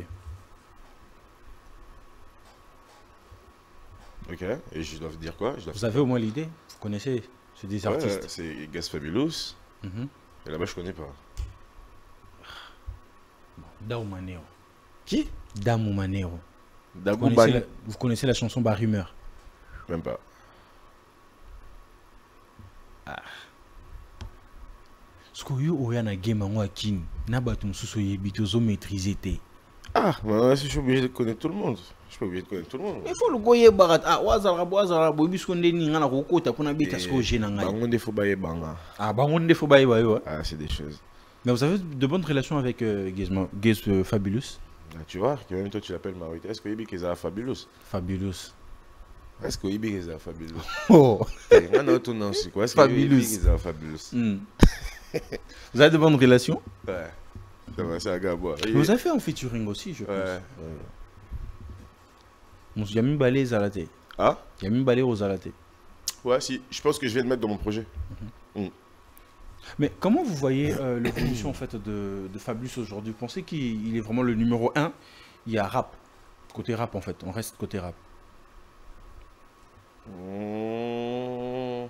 Ok. Et je dois dire quoi? Je dois... Vous avez au moins l'idée? Vous connaissez? C'est des Ouais, artistes. c'est Gas Fabulous. Mhm. Et là-bas, je connais pas. Dao Manero. Qui? Damo Manero. Vous Dagou connaissez, Ban. la, vous connaissez la chanson Bar Rumeur? Même pas. Ce que vous avez na game en Wakin, na batum suso yebi tozo maîtriser te. Ah, bah, je suis obligé de connaître tout le monde. Je suis pas obligé de connaître tout le monde. Il faut le goyer barat. Ah, wazara wazara bobi skonde ni ngana ko ta kuna bita sko jena ngai. Bangon des fobaye banga. Ah, bangon des fobaye baye ouais. Ah, c'est des choses. Mais vous avez de bonnes relations avec euh, Gizmo, Giz euh, Fabulous. Ah, tu vois, que même toi tu l'appelles Marita. Est-ce que Ibi est Fabulous? Fabulous. Est-ce que Ibi est Fabulous? Oh. Non, non, tout non, c'est quoi? Fabulous. Est Fabulous. Mm. Vous avez de bonnes relations? Ouais. Ça va, c'est un gars bois. Vous avez fait un featuring aussi, je pense. Ouais. Il y a mis balé aux alatés. Ah? Il y a mis balé aux alatés. Ouais, si. Je pense que je vais le mettre dans mon projet. Mm-hmm. Mm. Mais comment vous voyez euh, l'évolution en fait de, de Fabulous aujourd'hui? Vous pensez qu'il est vraiment le numéro un? Il y a rap. Côté rap en fait. On reste côté rap. Mmh.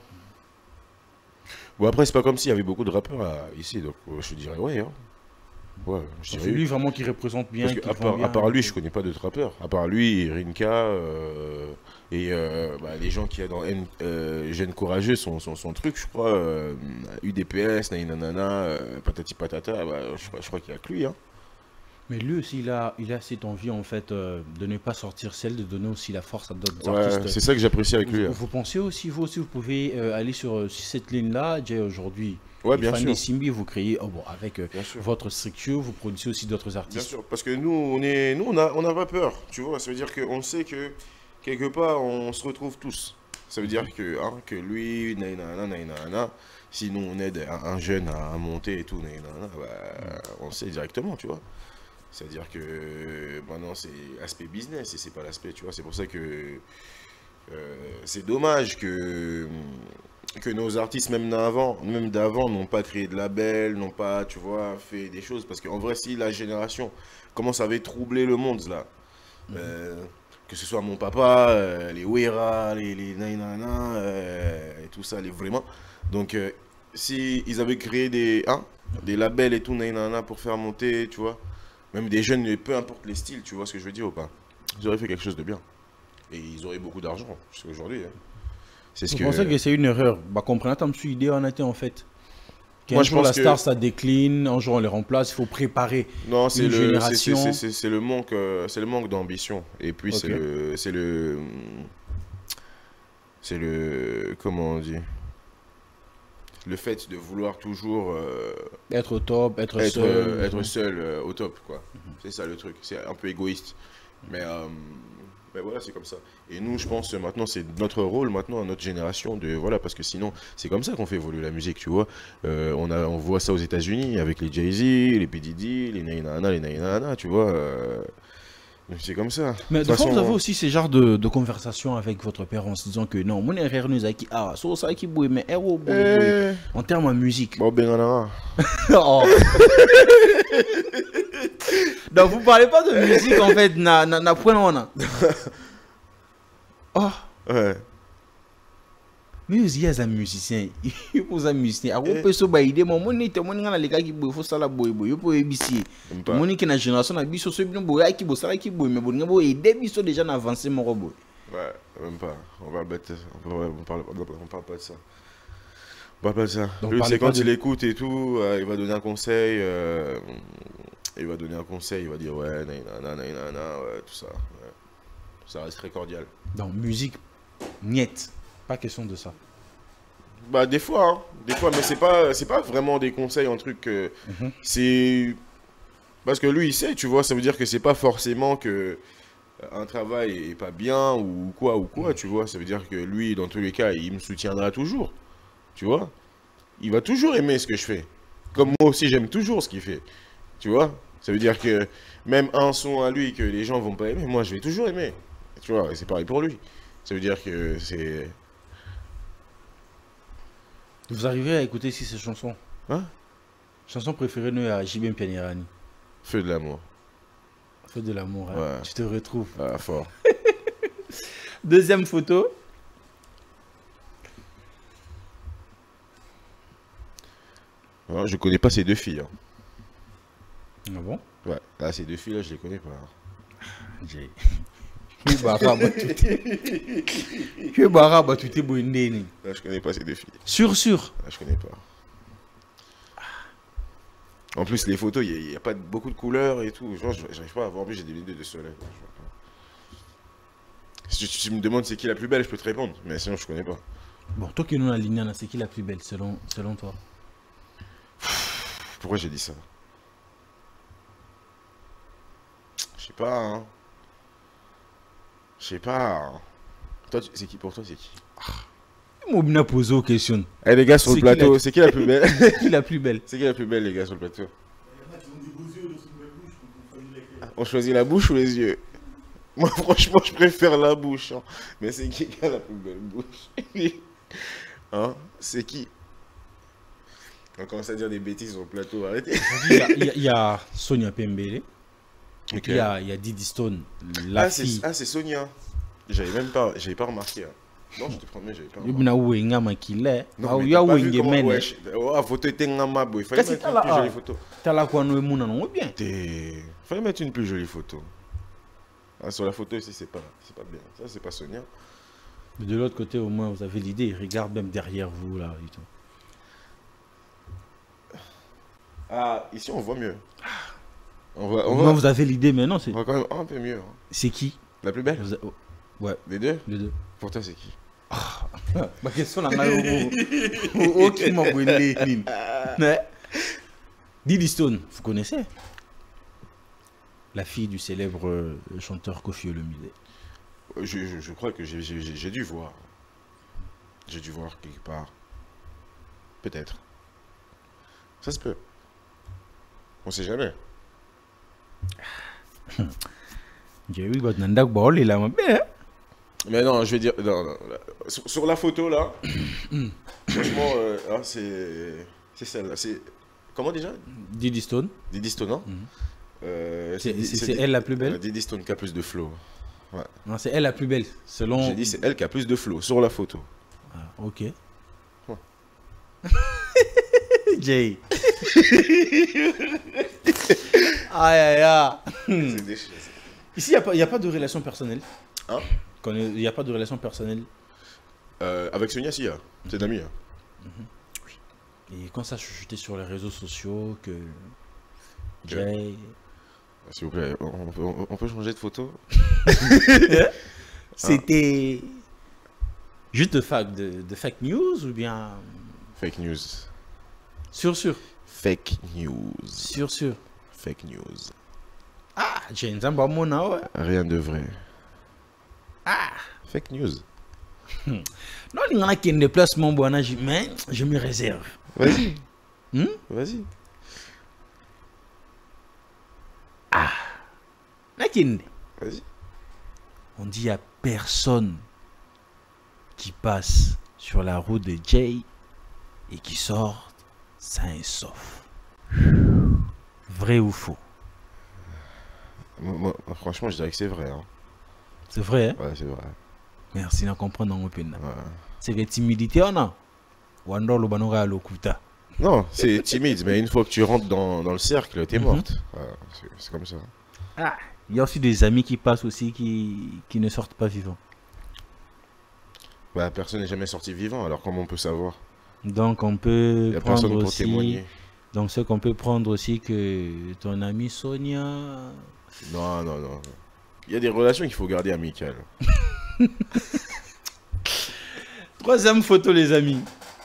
Bon, après, c'est pas comme s'il y avait beaucoup de rappeurs là, ici, donc euh, je dirais ouais. Hein. Ouais, je dirais c'est lui vraiment qui représente bien. Parce qui à, part, bien, à part lui, je connais pas d'autres rappeurs. À part lui, Rinka euh, et euh, bah, les gens qui sont dans M, euh, Jeunes Courageux, son, son, son truc, je crois. Euh, U D P S, Naïnanana, euh, Patati Patata, bah, je, crois, je crois qu'il y a que lui. Hein. Mais lui aussi, il a, il a cette envie en fait euh, de ne pas sortir seul, de donner aussi la force à d'autres ouais, artistes. C'est ça que j'apprécie avec vous, lui. Vous, vous pensez aussi, vous aussi, vous pouvez euh, aller sur, sur cette ligne-là, déjà aujourd'hui. Ouais, bien sûr. Simbi, vous créez, oh, bon, avec euh, votre structure, vous produisez aussi d'autres artistes. Bien sûr, parce que nous, on est, nous, on a, on n'a pas peur, tu vois. Ça veut dire qu'on sait que quelque part, on se retrouve tous. Ça veut dire que, hein, que lui, naïnana, naïnana, si nous on aide un, un jeune à, à monter et tout, naïnana, bah, on sait directement, tu vois. C'est-à-dire que maintenant c'est aspect business et c'est pas l'aspect, tu vois. C'est pour ça que euh, c'est dommage que, que nos artistes, même d'avant, même d'avant, n'ont pas créé de label, n'ont pas, tu vois, fait des choses. Parce qu'en vrai, si la génération commence à troubler le monde, là, mmh. euh, que ce soit mon papa, euh, les Wera, les, les naïnana, euh, et tout ça, les vraiment. Donc, euh, si ils avaient créé des, hein, des labels et tout, naïnana, pour faire monter, tu vois, même des jeunes, peu importe les styles, tu vois ce que je veux dire ou pas, ils auraient fait quelque chose de bien. Et ils auraient beaucoup d'argent, jusqu'à aujourd'hui. Hein. C'est ce Vous que... pensez que c'est une erreur? Bah, comprenez, comme suis idée en été en fait. Moi, je pense la star, que... ça décline, un jour on les remplace, il faut préparer non, une le, génération. C'est le manque, euh, c'est le manque d'ambition. Et puis okay. c'est le, c'est le, c'est le, comment on dit, le fait de vouloir toujours euh, être au top, être, être seul, euh, être seul euh, au top, quoi. Mm-hmm. C'est ça le truc. C'est un peu égoïste, mais, euh, mais voilà, c'est comme ça. Et nous, je pense maintenant, c'est notre rôle maintenant à notre génération de voilà, parce que sinon, c'est comme ça qu'on fait évoluer la musique, tu vois. Euh, on a, on voit ça aux États-Unis avec les Jay-Z, les P Diddy, les Nainana, les Nainana, tu vois. Euh, C'est comme ça. Mais de, de fois, vous avez aussi ces genres de, de conversations avec votre père en se disant que non, mon erreur nous a qui ah, so ça qui bouille, mais héros bouille en termes de musique. Bon, ben on oh. Donc vous parlez pas de musique en fait, na na na point on a. Oh. Ouais. Mais il y a des musiciens, il faut des musiciens. À quoi so ba idée mon mon était mon ngana les gars qui bouille faut ça la bouille bouille, il faut ébisser. Mon qui na génération na biso so bien bouille qui bouille ça qui bouille mais bon ngabo aider biso déjà na avancer mon robot. Ouais, même pas. On va bête, on parle on parle on parle pas de ça. On parle pas de ça. Lui c'est quand de... il écoute et tout, euh, il va donner un conseil euh, il va donner un conseil, il va dire ouais, nanana nanana ouais, tout ça. Ouais. Ça reste très cordial. Donc musique niette. Pas question de ça. Bah des fois, hein. Des fois, mais c'est pas, c'est pas vraiment des conseils, un truc. Euh, mm-hmm. C'est parce que lui il sait, tu vois, ça veut dire que c'est pas forcément que un travail est pas bien ou quoi ou quoi, mm-hmm. Tu vois, ça veut dire que lui, dans tous les cas, il me soutiendra toujours, tu vois. Il va toujours aimer ce que je fais, comme moi aussi j'aime toujours ce qu'il fait, tu vois. Ça veut dire que même un son à lui que les gens vont pas aimer, moi je vais toujours aimer, tu vois. Et c'est pareil pour lui. Ça veut dire que c'est... Vous arrivez à écouter si ces chansons? Hein? Chanson préférée nous à J B Mpianirani. Feu de l'amour. Feu de l'amour, hein? Ouais. Tu te retrouves. Ah, fort. Deuxième photo. Non, je connais pas ces deux filles. Hein. Ah bon? Ouais, là ces deux filles là je les connais pas. Hein. J'ai... Que baraba tu t'es bonné. Là je connais pas ces deux filles. Sûr sûr. Là je connais pas. En plus, les photos, il n'y a, a pas beaucoup de couleurs et tout. Genre, j'arrive pas à voir. En plus, j'ai des lunettes de soleil. Si tu, tu me demandes c'est qui la plus belle, je peux te répondre. Mais sinon, je connais pas. Bon, toi qui nous la ligne, c'est qui la plus belle selon, selon toi? Pourquoi j'ai dit ça? Je sais pas, hein. Je sais pas. Hein. Toi, c'est qui pour toi, c'est qui? Moi, je me pose aux questions. Eh les gars sur le plateau, c'est qui la plus belle? C'est qui la plus belle? C'est qui la plus belle, les gars sur le plateau? On choisit la bouche ou les yeux? Moi, franchement, je préfère la bouche. Hein. Mais c'est qui qui a la plus belle bouche? Hein? C'est qui? On commence à dire des bêtises sur le plateau, arrêtez. Il y a, il y a, il y a Sonia Pembele. Et Ok. puis il y a, il y a Didi Stone, la Ah, fille. c'est ah, c'est Sonia. J'avais même pas, j'avais pas remarqué. Hein. Non, je te promets, j'avais pas Il remarqué. y a où il y a un qui l'est. Non, Il mais y a t'as pas où vu il y a comment... un ouais, je- oh, la photo était ngama, boy. Il fallait Qu'est-ce que mettre t'as une là? plus Ah. jolie photo. T'as la quoi nous ou bien? T'es... Fallait mettre une plus jolie photo. Ah, sur la photo ici, c'est pas, c'est pas bien. Ça, c'est pas Sonia. Mais de l'autre côté, au moins, vous avez l'idée. Regarde même derrière vous là. Et tout. Ah, ici, on voit mieux. On voit, Au on moins, voit, vous avez l'idée, mais non, on c'est voit quand même un peu mieux. Hein. c'est qui? La plus belle? Vous a- oh, ouais, Les deux? les deux. Pour toi, c'est qui? Ma question là, ok, m'a brûlé. Didi Stone, vous connaissez? La fille du célèbre euh, chanteur Koffi Olomide. Je, je, je crois que j'ai j'ai- j'ai- j'ai dû voir. J'ai dû voir quelque part. Peut-être. Ça se peut. On sait jamais. J'ai eu votre nandak bol, il a ma belle. Mais non, je vais dire. Non, non, là, sur, sur la photo là, franchement, euh, ah, c'est. C'est celle-là. C'est. Comment déjà? Didi Stone, Didi Stone, non? Mhm. Euh, c'est Didi- c'est elle la plus euh, belle? Didi Stone qui a plus de flow. Non, c'est elle la plus belle, selon. J'ai dit c'est elle qui a plus de flow sur la photo. Ah, ok. Ouais. Jay. Aïe aïe aïe. C'est déchiré. Ici, il n'y a, a pas de relation personnelle. Hein? Il n'y a pas de relation personnelle. Euh, avec Sonia, si, hein. C'est d'amis. Hein. Et quand ça chuchotait sur les réseaux sociaux que Jay. S'il vous plaît, on, on peut, on- on peut changer de photo? C'était juste de, fac, de, de fake news ou bien. Fake news. Sûr, sûr. Fake news. Sûr, sûr. Fake news. Ah, j'ai une zamba mona, ouais. Rien de vrai. Ah. Fake news. Non, il y en a qui ont des placements, bon, mais je me réserve. Vas-y. Hmm? Vas-y. Nakinde. Vas-y. On dit à personne qui passe sur la route de Jay et qui sort sain et sauf. Vrai ou faux? Moi, moi, franchement, je dirais que c'est vrai. Hein. C'est vrai, hein? Ouais, c'est vrai. Merci d'en comprendre dans mon pays. Ouais. C'est que timidité, on a. Wando le banora à l'okuta. Non, c'est timide, mais une fois que tu rentres dans, dans le cercle, t'es Mhm. morte. Ouais, c'est- c'est comme ça. Ah, il y a aussi des amis qui passent aussi qui, qui ne sortent pas vivants. Bah, personne n'est jamais sorti vivant, alors comment on peut savoir? Donc on Il peut n'y a prendre personne pour aussi. témoigner. Donc ce qu'on peut prendre aussi que ton ami Sonia. Non, non, non. Il y a des relations qu'il faut garder amicales. Troisième photo, les amis.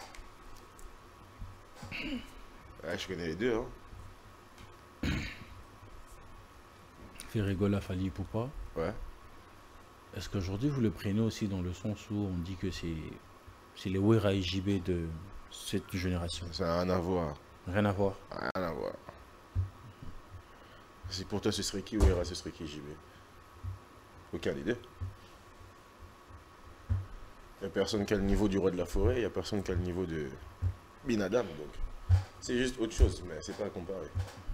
Ouais, je connais les deux. Hein. Fait rigoler à Fali Poupa. Ouais. Est-ce qu'aujourd'hui vous le prenez aussi dans le sens où on dit que c'est c'est les Wera et J B de cette génération? Ça n'a rien à voir. Rien à voir. Rien à voir. Si pour toi ce serait qui Ouera, ce serait qui J B? Aucun des deux. Il n'y a personne qui a le niveau du roi de la forêt, il n'y a personne qui a le niveau de Binadam. Donc c'est juste autre chose, mais c'est pas à comparer.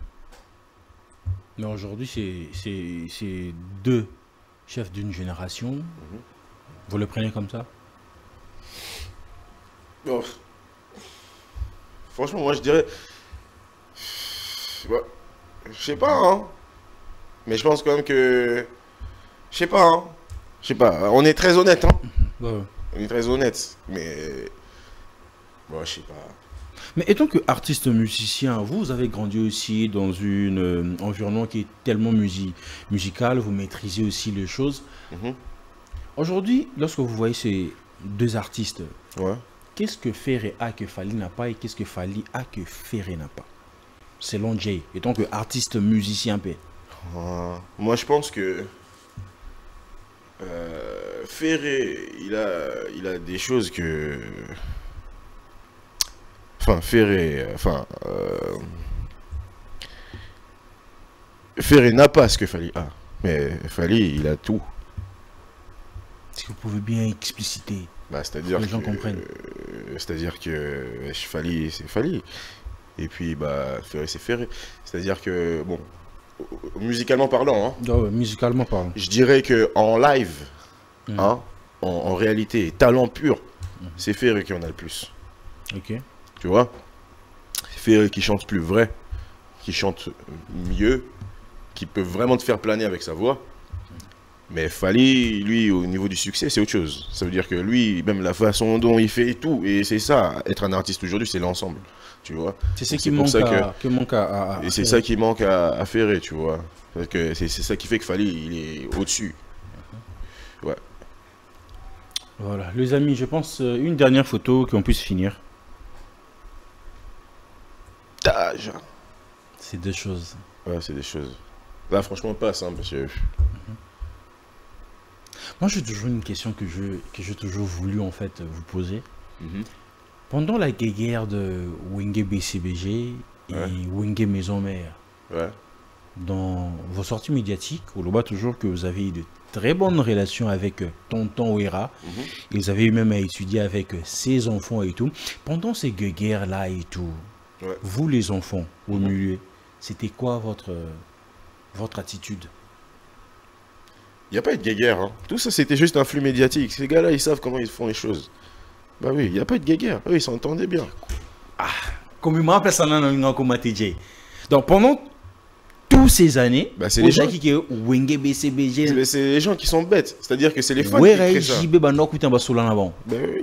Mais aujourd'hui, c'est- c'est c'est deux chefs d'une génération. Mhm. Vous le prenez comme ça? Oh. Franchement, moi je dirais. Ouais. Je sais pas, hein. Mais je pense quand même que. Je sais pas, hein. Je sais pas. On est très honnête, hein. Ouais. On est très honnête. Mais. Bon, je sais pas. Mais étant que artiste musicien, vous, vous avez grandi aussi dans un euh, environnement qui est tellement musi musical, vous maîtrisez aussi les choses. Mhm. Aujourd'hui, lorsque vous voyez ces deux artistes, Ouais. qu'est-ce que Ferré a que Fally n'a pas et qu'est-ce que Fally a que Ferré n'a pas? Selon Jay, étant que artiste musicien, paix. Euh, moi, je pense que euh, Ferré, il a, il a des choses que. Enfin, Ferré, euh, enfin. Euh... Ferré n'a pas ce que Fally a. Mais Fally, il a tout. Est-ce que vous pouvez bien expliciter? Bah, c'est-à-dire Que les gens que, comprennent. euh, c'est-à-dire que wesh, Fally, c'est Fally. Et puis, bah, Ferré, c'est Ferré. C'est-à-dire que, bon, musicalement parlant, hein, Ah ouais, musicalement parlant. je dirais que en live, Mhm. hein, en, en réalité, talent pur, c'est Ferré qui en a le plus. Ok. Tu vois? C'est Ferré qui chante plus vrai, qui chante mieux, qui peut vraiment te faire planer avec sa voix. Mais Fally, lui, au niveau du succès, c'est autre chose. Ça veut dire que lui, même la façon dont il fait et tout, et c'est ça, être un artiste aujourd'hui, c'est l'ensemble. Tu vois? C'est ce Donc, qui pour manque, ça à, qui manque à, à- à Et c'est Ferré. ça qui manque à, à Ferré, tu vois. Parce que c'est c'est ça qui fait que Fally, il est au-dessus. Ouais. Voilà, les amis, je pense euh, une dernière photo qu'on puisse finir. Tage. C'est deux choses. Ouais, c'est des choses. Là, franchement, pas simple, parce que. Moi, j'ai toujours une question que je que j'ai toujours voulu en fait vous poser. Mhm. Pendant la guerre de Wenge B C B G et Ouais. Wenge Maison Mère, Ouais. dans vos sorties médiatiques, on le voit toujours que vous avez eu de très bonnes relations avec euh, Tonton Ouera. Mhm. Et vous avez eu même à étudier avec euh, ses enfants et tout. Pendant ces guerres-là et tout, Ouais. vous les enfants, au Mhm. milieu, c'était quoi votre, euh, votre attitude? Il n'y a pas eu de guéguerre, hein. Tout ça, c'était juste un flux médiatique. Ces gars-là, ils savent comment ils font les choses. Bah oui, il n'y a pas eu de guéguerre. Eux, ils s'entendaient bien. Comme il m'a appelé ça dans le comme T J. Donc pendant toutes ces années, Bah, c'est les gens- qui Wenge B C B G, C'est c'est les gens qui sont bêtes. C'est-à-dire que c'est les fans qui Ouera créent ça. J B Bando Kutan Basola Nabon. Bah oui.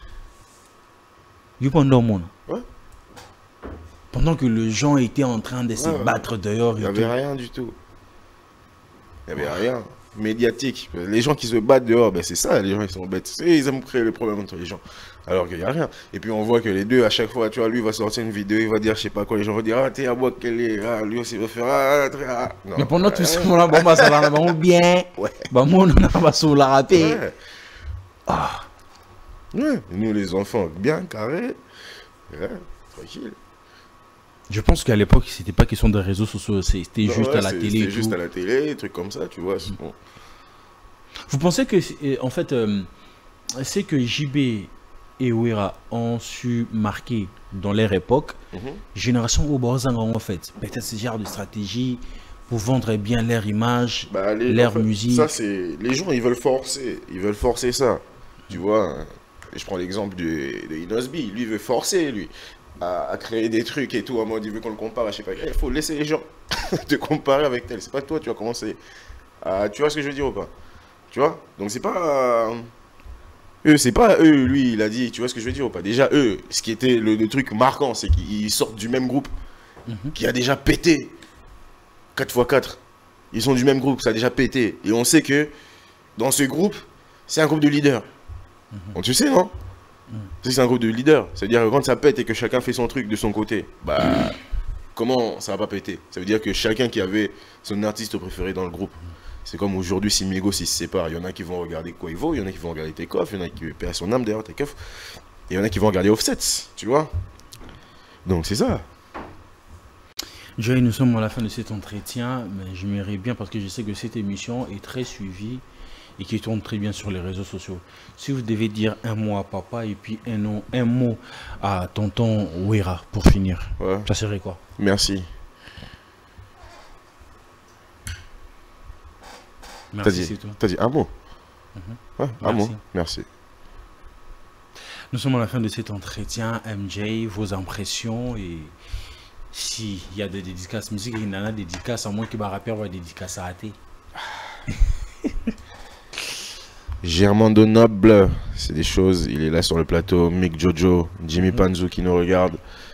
You pendant mon. Ouais. Pendant que les gens étaient en train de se Ouais, ouais. battre dehors Il n'y et avait tout. rien du tout. Il n'y avait rien. Médiatique. Les gens qui se battent dehors, ben c'est ça, les gens ils sont bêtes. Et ils aiment créer les problèmes entre les gens. Alors qu'il n'y a rien. Et puis on voit que les deux, à chaque fois, tu vois, lui va sortir une vidéo, il va dire, je sais pas quoi, les gens vont dire, ah, t'es à boire quel est, ah, lui aussi va faire, ah, très, ah. Non. Mais pendant tout Ouais. ce moment-là, bon, bah, ça va bon, bien. Ouais. Bah, moi, on a pas sur la rapée. Ouais. Ouais. Nous, les enfants, bien carrés. Ouais, tranquille. Je pense qu'à l'époque, c'était pas question de réseaux sociaux, c'était Non, juste ouais, à la c'est- télé. C'était et juste tout. à la télé, des trucs comme ça, tu vois. c'est bon. Vous pensez que, euh, en fait, euh, c'est que J B et Ouera ont su marquer dans leur époque, Mhm. génération au Borzanga, en fait, peut-être ce genre de stratégie pour vendre bien leur image, Bah, les- leur en fait, musique. Ça, c'est. Les gens, ils veulent forcer. Ils veulent forcer ça. Tu vois. hein. Et je prends l'exemple de, de Inosby. Lui, il veut forcer, lui, à, à créer des trucs et tout. En mode, il veut qu'on le compare à je sais pas. Il faut laisser les gens te comparer avec tel. C'est pas toi, tu vas commencer. à- tu vois ce que je veux dire ou pas? Tu vois? Donc, c'est pas. euh, Eux, c'est pas eux, lui, il a dit. Tu vois ce que je veux dire ou pas? Déjà, eux, ce qui était le, le truc marquant, c'est qu'ils sortent du même groupe Mhm. qui a déjà pété quatre fois quatre. Ils sont du même groupe, ça a déjà pété. Et on sait que dans ce groupe, c'est un groupe de leaders. Donc, tu sais, non? Tu sais que c'est un groupe de leaders. C'est-à-dire que quand ça pète et que chacun fait son truc de son côté, bah, comment ça va pas péter? Ça veut dire que chacun qui avait son artiste préféré dans le groupe, c'est comme aujourd'hui, si Migos ils se séparent, il y en a qui vont regarder Quavo, il y en a qui vont regarder Takeoff, il y en a qui paient à son âme d'ailleurs, Takeoff, et il y en a qui vont regarder Offset, tu vois? Donc, c'est ça. Joël, nous sommes à la fin de cet entretien, mais je m'aimerais bien parce que je sais que cette émission est très suivie et qui tourne très bien sur les réseaux sociaux. Si vous devez dire un mot à papa et puis un, nom, un mot à tonton Ouera pour finir, Ouais. ça serait quoi? Merci. T'as Merci, dit, c'est tout. t'as dit un mot. Ouais, un Merci. mot. Merci. Nous sommes à la fin de cet entretien. M J, vos impressions et s'il y a des dédicaces musique, il y en a des dédicaces, à moins que le rappeur va dédicace à Athé. Germando Noble, c'est des choses. Il est là sur le plateau. Mick Jojo, Jimmy Panzu qui nous regarde.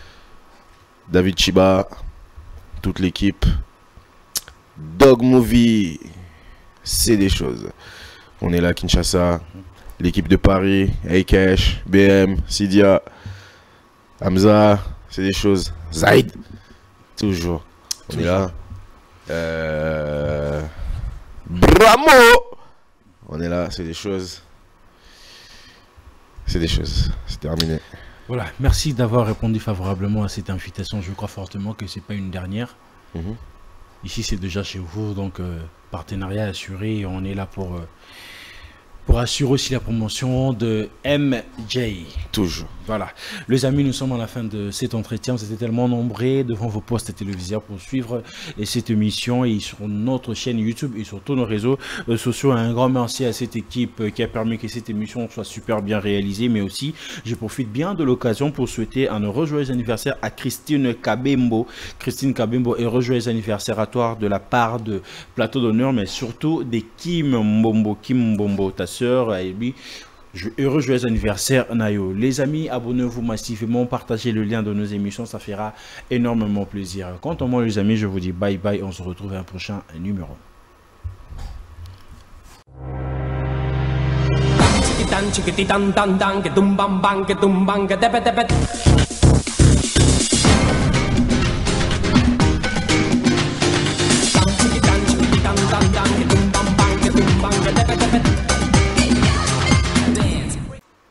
David Chiba, toute l'équipe. Dog Movie, c'est des choses. On est là, Kinshasa, l'équipe de Paris, A-Cash, B M, Sidia, Hamza, c'est des choses. Zaid, toujours. On toujours. est là. Euh... Bramo, on est là, c'est des choses. C'est des choses, c'est terminé. Voilà, merci d'avoir répondu favorablement à cette invitation. Je crois fortement que c'est pas une dernière. Mm-hmm. Ici, c'est déjà chez vous, donc euh, partenariat assuré. On est là pour, euh, pour assurer aussi la promotion de M J. Toujours. Voilà. Les amis, nous sommes à la fin de cet entretien. Vous étiez tellement nombreux devant vos postes téléviseurs pour suivre et cette émission et sur notre chaîne YouTube et sur tous nos réseaux euh, sociaux. Un grand merci à cette équipe euh, qui a permis que cette émission soit super bien réalisée. Mais aussi, je profite bien de l'occasion pour souhaiter un heureux joyeux anniversaire à Christine Kabembo. Christine Kabembo, heureux joyeux anniversaire à toi de la part de Plateau d'Honneur, mais surtout des Kim Mbombo. Kim Mbombo, ta sœur, et lui. Je, heureux joyeux anniversaire Nayo. Les amis, abonnez-vous massivement, partagez le lien de nos émissions, ça fera énormément plaisir. Quant à moi les amis, je vous dis bye bye, on se retrouve à un prochain numéro.